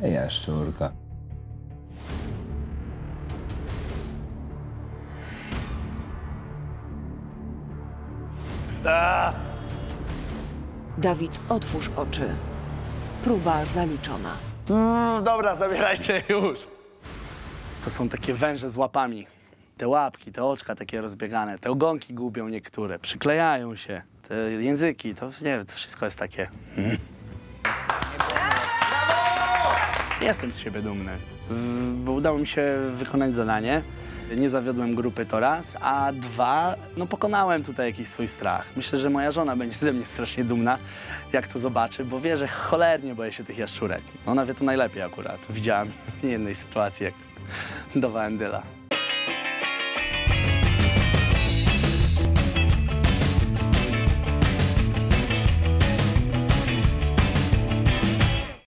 Jaszczurka. Dawid, otwórz oczy. Próba zaliczona. Dobra, zabierajcie już. To są takie węże z łapami. Te łapki, te oczka takie rozbiegane, te ogonki gubią niektóre, przyklejają się. Te języki, to nie wiem, to wszystko jest takie. Jestem z siebie dumny, bo udało mi się wykonać zadanie. Nie zawiodłem grupy, to raz, a dwa, no pokonałem tutaj jakiś swój strach. Myślę, że moja żona będzie ze mnie strasznie dumna, jak to zobaczy, bo wie, że cholernie boję się tych jaszczurek. Ona wie to najlepiej akurat. Widziałam w jednej sytuacji, jak dawałem dyla.